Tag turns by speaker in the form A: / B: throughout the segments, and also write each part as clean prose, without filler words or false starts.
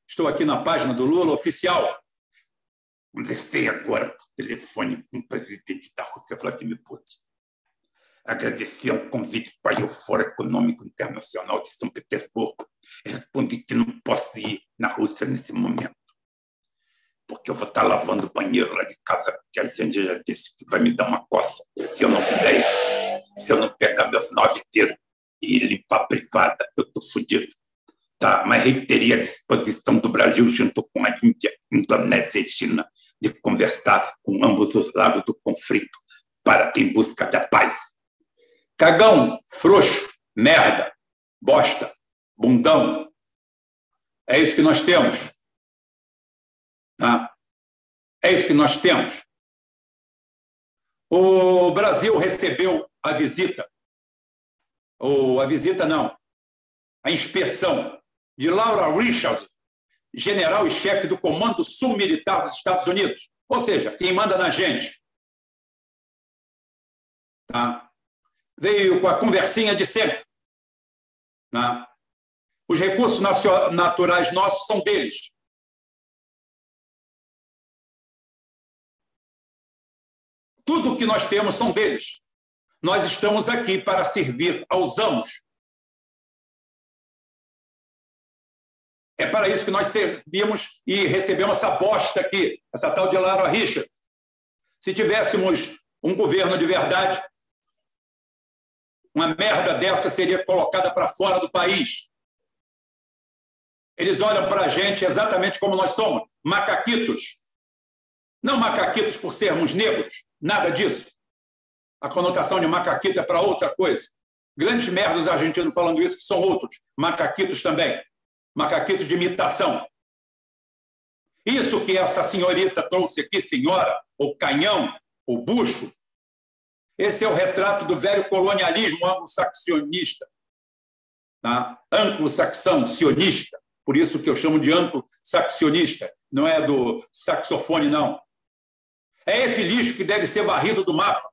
A: Estou aqui na página do Lula oficial. Conversei agora por telefone com o presidente da Rússia, Vladimir Putin. Agradeci ao convite para o Fórum Econômico Internacional de São Petersburgo. Respondi que não posso ir na Rússia nesse momento, porque eu vou estar lavando o banheiro lá de casa, porque a gente já disse que vai me dar uma coça se eu não fizer isso. Se eu não pegar meus 9 dedos e limpar a privada, eu estou fodido. Tá? Mas reiterei a disposição do Brasil, junto com a Índia, Indonésia e China, de conversar com ambos os lados do conflito para em busca da paz. Cagão, frouxo, merda, bosta, bundão. É isso que nós temos. Tá? É isso que nós temos. O Brasil recebeu a visita, ou a visita não, a inspeção de Laura Richard, general e chefe do Comando Sul Militar dos Estados Unidos, ou seja, quem manda na gente. Tá? Veio com a conversinha de sempre. Tá? Os recursos naturais nossos são deles. Tudo o que nós temos são deles. Nós estamos aqui para servir aos amos. É para isso que nós servimos e recebemos essa bosta aqui, essa tal de Laura Richard. Se tivéssemos um governo de verdade, uma merda dessa seria colocada para fora do país. Eles olham para a gente exatamente como nós somos, macaquitos. Não macaquitos por sermos negros, nada disso. A conotação de macaquito é para outra coisa. Grandes merdas argentinos falando isso, que são outros, macaquitos também. Macaquitos de imitação. Isso que essa senhorita trouxe aqui, senhora, ou canhão, ou bucho, esse é o retrato do velho colonialismo anglo-saxonista. Tá? Anglo-saxão, sionista. Por isso que eu chamo de anglo-saxonista. Não é do saxofone, não. É esse lixo que deve ser varrido do mapa.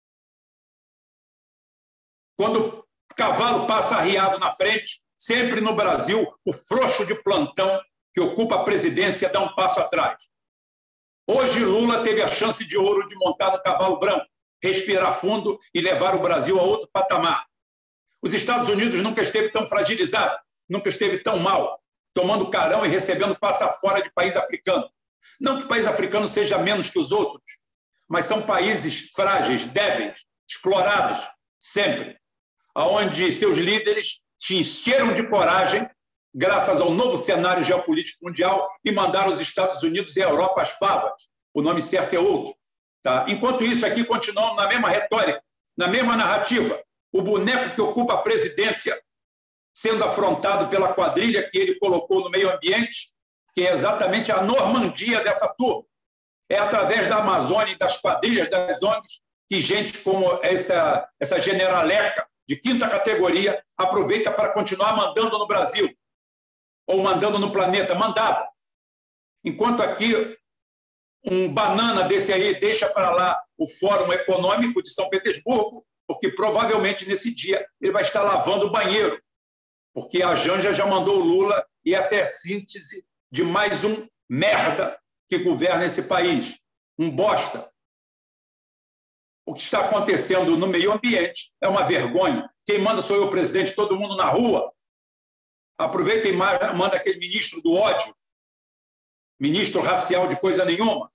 A: Quando o cavalo passa arriado na frente, sempre no Brasil, o frouxo de plantão que ocupa a presidência dá um passo atrás. Hoje, Lula teve a chance de ouro de montar no cavalo branco, respirar fundo e levar o Brasil a outro patamar. Os Estados Unidos nunca esteve tão fragilizado, nunca esteve tão mal, tomando carão e recebendo passa fora de país africano. Não que o país africano seja menos que os outros, mas são países frágeis, débeis, explorados, sempre, onde seus líderes se encheram de coragem, graças ao novo cenário geopolítico mundial, e mandaram os Estados Unidos e a Europa às favas. O nome certo é outro. Tá? Enquanto isso, aqui continuamos na mesma retórica, na mesma narrativa. O boneco que ocupa a presidência sendo afrontado pela quadrilha que ele colocou no meio ambiente, que é exatamente a Normandia dessa turma. É através da Amazônia e das quadrilhas das ONGs que gente como essa generaleca de 5ª categoria aproveita para continuar mandando no Brasil, ou mandando no planeta, mandava. Enquanto aqui um banana desse aí deixa para lá o Fórum Econômico de São Petersburgo, porque provavelmente nesse dia ele vai estar lavando o banheiro, porque a Janja já mandou o Lula, e essa é a síntese de mais um merda que governa esse país, um bosta. O que está acontecendo no meio ambiente é uma vergonha. Quem manda sou eu, presidente, todo mundo na rua. Aproveita e manda aquele ministro do ódio, ministro racial de coisa nenhuma,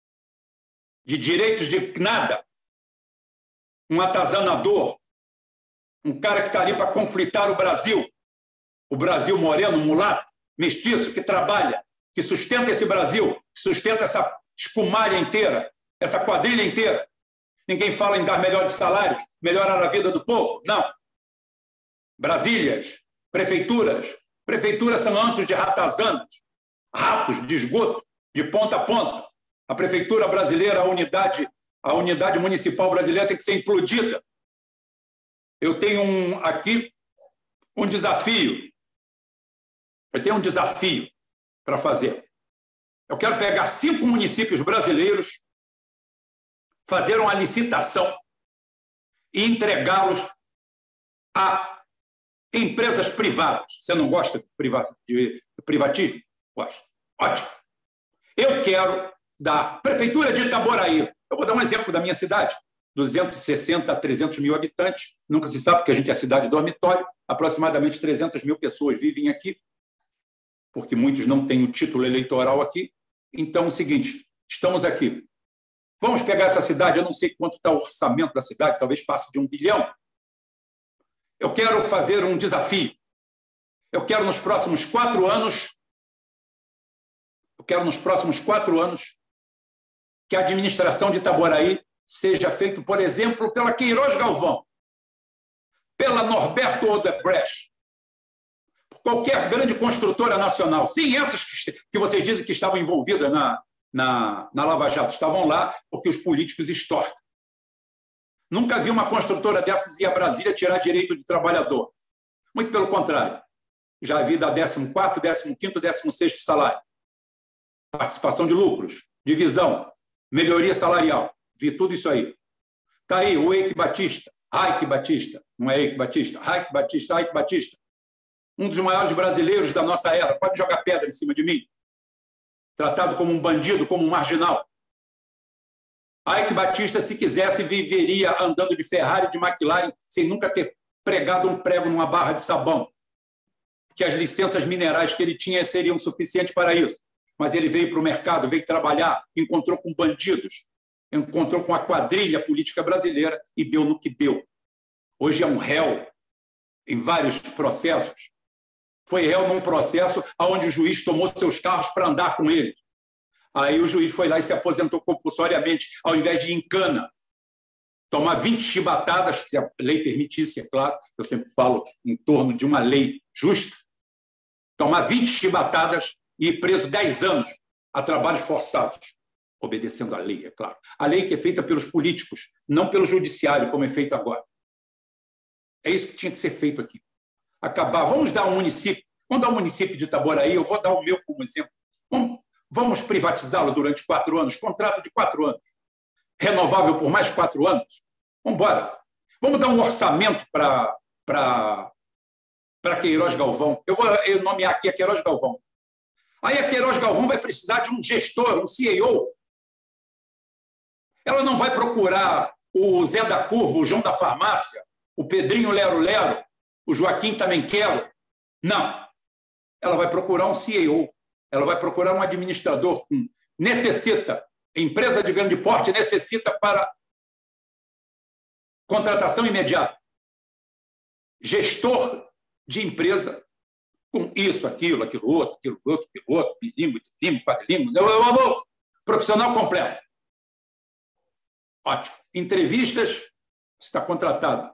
A: de direitos de nada, um atazanador, um cara que está ali para conflitar o Brasil moreno, mulato, mestiço, que trabalha, que sustenta esse Brasil, que sustenta essa escumalha inteira, essa quadrilha inteira. Ninguém fala em dar melhores salários, melhorar a vida do povo. Não. Brasílias, prefeituras são antros de ratazanas, ratos de esgoto, de ponta a ponta. A prefeitura brasileira, a unidade municipal brasileira tem que ser implodida. Eu tenho aqui um desafio. Eu tenho um desafio para fazer. Eu quero pegar 5 municípios brasileiros, fazer uma licitação e entregá-los a empresas privadas. Você não gosta de privatismo? Gosto. Ótimo. Eu quero da Prefeitura de Itaboraí. Eu vou dar um exemplo da minha cidade. 260 a 300 mil habitantes. Nunca se sabe, porque a gente é cidade dormitório. Aproximadamente 300 mil pessoas vivem aqui, porque muitos não têm o título eleitoral aqui. Então, é o seguinte, estamos aqui. Vamos pegar essa cidade, eu não sei quanto está o orçamento da cidade, talvez passe de 1 bilhão. Eu quero fazer um desafio. Eu quero nos próximos 4 anos, que a administração de Itaboraí seja feita, por exemplo, pela Queiroz Galvão, pela Norberto Odebrecht, por qualquer grande construtora nacional. Sim, essas que vocês dizem que estavam envolvidas na Lava Jato, estavam lá porque os políticos extorcam. Nunca vi uma construtora dessas ir a Brasília tirar direito de trabalhador. Muito pelo contrário. Já vi da 14º, 15º, 16º salário. Participação de lucros, divisão, melhoria salarial. Vi tudo isso aí. Está aí o Eike Batista, Raik Batista, não é Eike Batista, Raik Batista, um dos maiores brasileiros da nossa era. Pode jogar pedra em cima de mim. Tratado como um bandido, como um marginal. Eike Batista, se quisesse, viveria andando de Ferrari, de McLaren, sem nunca ter pregado um prego numa barra de sabão. Que as licenças minerais que ele tinha seriam suficientes para isso. Mas ele veio para o mercado, veio trabalhar, encontrou com bandidos, encontrou com a quadrilha política brasileira e deu no que deu. Hoje é um réu em vários processos. Foi réu num processo onde o juiz tomou seus carros para andar com ele. Aí o juiz foi lá e se aposentou compulsoriamente, ao invés de ir em cana. Tomar 20 chibatadas, se a lei permitisse, é claro, eu sempre falo em torno de uma lei justa, tomar 20 chibatadas e ir preso 10 anos a trabalhos forçados, obedecendo à lei, é claro. A lei que é feita pelos políticos, não pelo judiciário, como é feito agora. É isso que tinha que ser feito aqui. Acabar. Vamos dar um município, de Itaboraí, eu vou dar o meu como exemplo. Vamos privatizá-lo durante 4 anos, contrato de 4 anos, renovável por mais 4 anos. Vamos embora. Vamos dar um orçamento para Queiroz Galvão. Eu vou nomear aqui a Queiroz Galvão. Aí a Queiroz Galvão vai precisar de um gestor, um CEO. Ela não vai procurar o Zé da Curva, o João da Farmácia, o Pedrinho Lero Lero, o Joaquim também quero. Não. Ela vai procurar um CEO. Ela vai procurar um administrador. Necessita, empresa de grande porte necessita para contratação imediata. Gestor de empresa com isso, aquilo outro, bilíngue, quadrilíngue, profissional completo. Ótimo. Entrevistas, está contratado.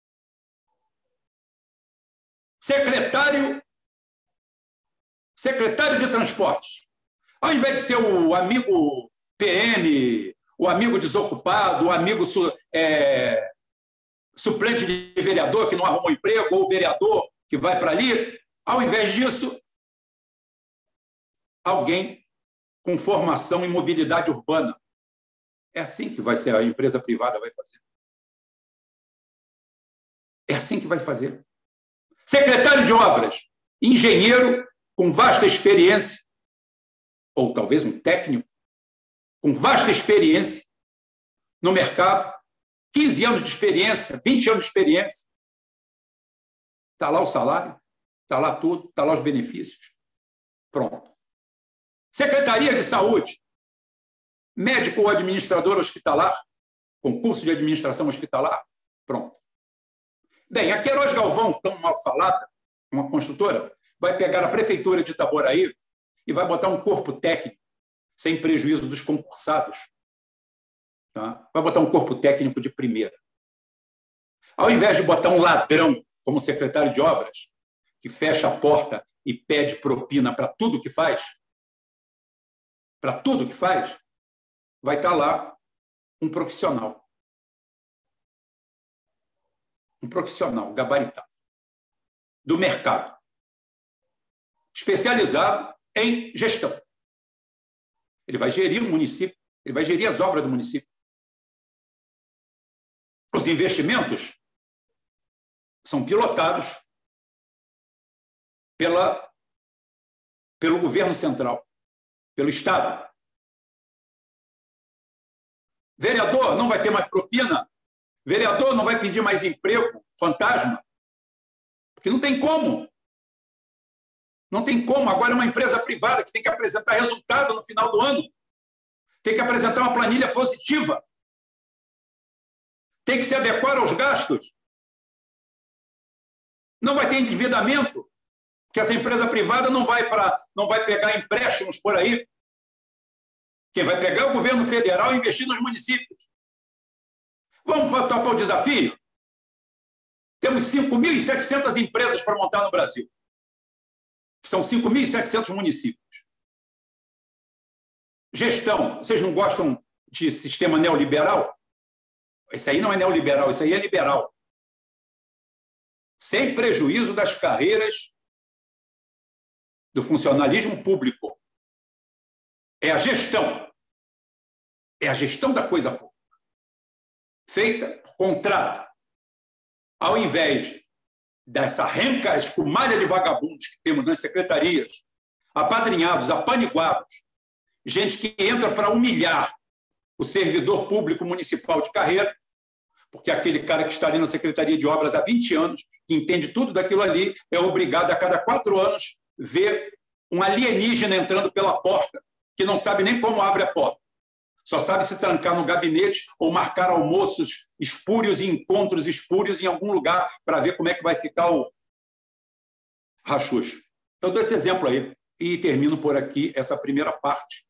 A: Secretário de Transportes. Ao invés de ser o amigo PM, o amigo desocupado, o amigo suplente de vereador que não arrumou emprego, ou o vereador que vai para ali, ao invés disso, alguém com formação em mobilidade urbana. É assim que vai ser, a empresa privada vai fazer. É assim que vai fazer. Secretário de Obras, engenheiro com vasta experiência, ou talvez um técnico com vasta experiência no mercado, 15 anos de experiência, 20 anos de experiência. Está lá o salário, está lá tudo, está lá os benefícios. Pronto. Secretaria de Saúde, médico ou administrador hospitalar, concurso de administração hospitalar, pronto. Bem, a Queiroz Galvão, tão mal falada, uma construtora, vai pegar a Prefeitura de Itaboraí e vai botar um corpo técnico, sem prejuízo dos concursados. Tá? Vai botar um corpo técnico de primeira. Ao invés de botar um ladrão como secretário de obras, que fecha a porta e pede propina para tudo que faz, vai estar lá um profissional. Um profissional gabaritado do mercado, especializado em gestão. Ele vai gerir o município, ele vai gerir as obras do município. Os investimentos são pilotados pela pelo governo central, pelo Estado. Vereador não vai ter mais propina? Vereador não vai pedir mais emprego fantasma? Porque não tem como. Não tem como. Agora é uma empresa privada que tem que apresentar resultado no final do ano. Tem que apresentar uma planilha positiva. Tem que se adequar aos gastos. Não vai ter endividamento, porque essa empresa privada não vai pegar empréstimos por aí. Quem vai pegar é o governo federal e investir nos municípios. Vamos topar o desafio? Temos 5.700 empresas para montar no Brasil. São 5.700 municípios. Gestão. Vocês não gostam de sistema neoliberal? Isso aí não é neoliberal, isso aí é liberal. Sem prejuízo das carreiras do funcionalismo público. É a gestão. É a gestão da coisa pública. Feita por contrato. Ao invés dessa renca escumalha de vagabundos que temos nas secretarias, apadrinhados, apaniguados, gente que entra para humilhar o servidor público municipal de carreira, porque aquele cara que está ali na Secretaria de Obras há 20 anos, que entende tudo daquilo ali, é obrigado a cada 4 anos ver um alienígena entrando pela porta, que não sabe nem como abre a porta. Só sabe se trancar no gabinete ou marcar almoços espúrios e encontros espúrios em algum lugar para ver como é que vai ficar o rachucho. Então, dou esse exemplo aí e termino por aqui essa primeira parte